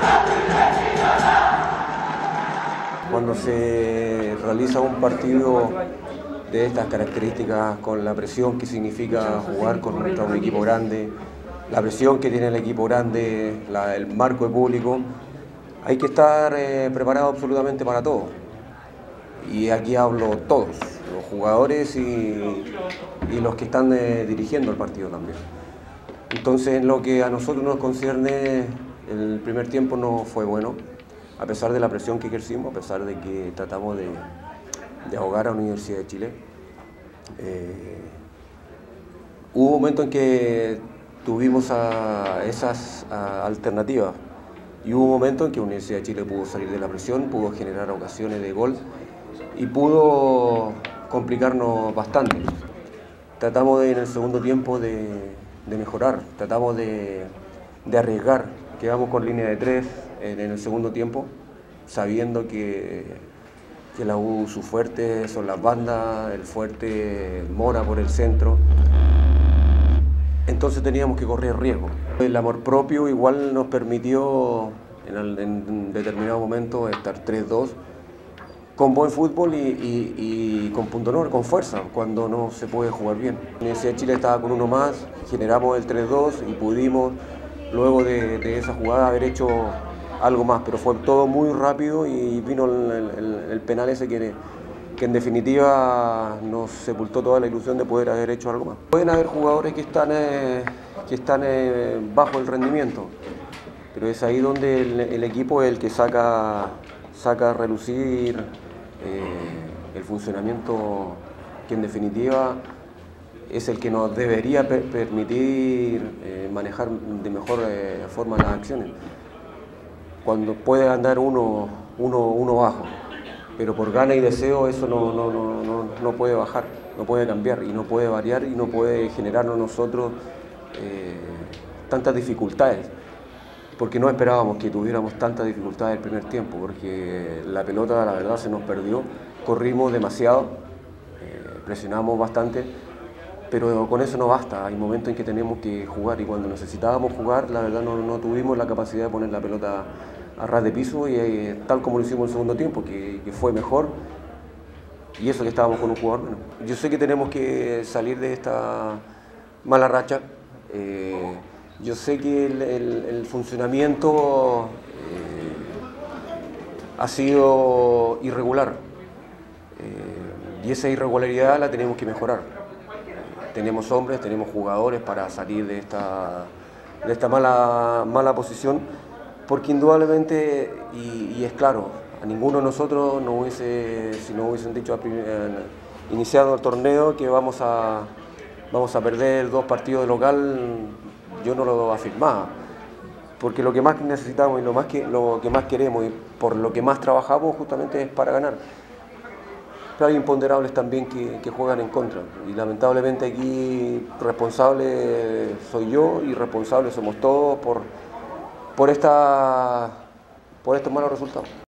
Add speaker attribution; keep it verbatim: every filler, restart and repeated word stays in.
Speaker 1: Cuando se realiza un partido de estas características, con la presión que significa jugar contra un equipo grande, la presión que tiene el equipo grande, la, el marco de público, hay que estar eh, preparado absolutamente para todo. Y aquí hablo todos, los jugadores y, y los que están eh, dirigiendo el partido también. Entonces, en lo que a nosotros nos concierne, el primer tiempo no fue bueno, a pesar de la presión que ejercimos, a pesar de que tratamos de, de ahogar a la Universidad de Chile. Eh, hubo momentos en que tuvimos a esas a alternativas y hubo momentos en que la Universidad de Chile pudo salir de la presión, pudo generar ocasiones de gol y pudo complicarnos bastante. Tratamos de, en el segundo tiempo de, de mejorar, tratamos de, de arriesgar, quedamos con línea de tres en, en el segundo tiempo, sabiendo que, que la U su fuerte son las bandas, el fuerte Mora por el centro. Entonces teníamos que correr riesgo. El amor propio igual nos permitió en, el, en determinado momento estar tres dos con buen fútbol y, y, y con punto honor, con fuerza, cuando no se puede jugar bien. La Universidad de Chile estaba con uno más, generamos el tres dos y pudimos luego de, de esa jugada haber hecho algo más, pero fue todo muy rápido y vino el, el, el penal ese que, que en definitiva nos sepultó toda la ilusión de poder haber hecho algo más. Pueden haber jugadores que están, eh, que están eh, bajo el rendimiento, pero es ahí donde el, el equipo es el que saca, saca a relucir eh, el funcionamiento que en definitiva es el que nos debería per permitir eh, manejar de mejor eh, forma las acciones. Cuando puede andar uno, uno, uno bajo, pero por gana y deseo eso no, no, no, no, no puede bajar, no puede cambiar y no puede variar y no puede generarnos nosotros eh, tantas dificultades, porque no esperábamos que tuviéramos tantas dificultades el primer tiempo, porque la pelota la verdad se nos perdió, corrimos demasiado, eh, presionamos bastante, pero con eso no basta, hay momentos en que tenemos que jugar y cuando necesitábamos jugar la verdad no, no tuvimos la capacidad de poner la pelota a ras de piso y eh, tal como lo hicimos en el segundo tiempo, que, que fue mejor y eso que estábamos con un jugador menos. Yo sé que tenemos que salir de esta mala racha, eh, yo sé que el, el, el funcionamiento eh, ha sido irregular eh, y esa irregularidad la tenemos que mejorar. Tenemos hombres, tenemos jugadores para salir de esta, de esta mala, mala posición, porque indudablemente, y, y es claro, a ninguno de nosotros no hubiese, si no hubiesen dicho a, iniciado el torneo que vamos a, vamos a perder dos partidos de local, yo no lo afirmaba, porque lo que más necesitamos y lo, más que, lo que más queremos y por lo que más trabajamos justamente es para ganar. Pero hay imponderables también que, que juegan en contra y lamentablemente aquí responsable soy yo y responsable somos todos por, por, esta, por estos malos resultados.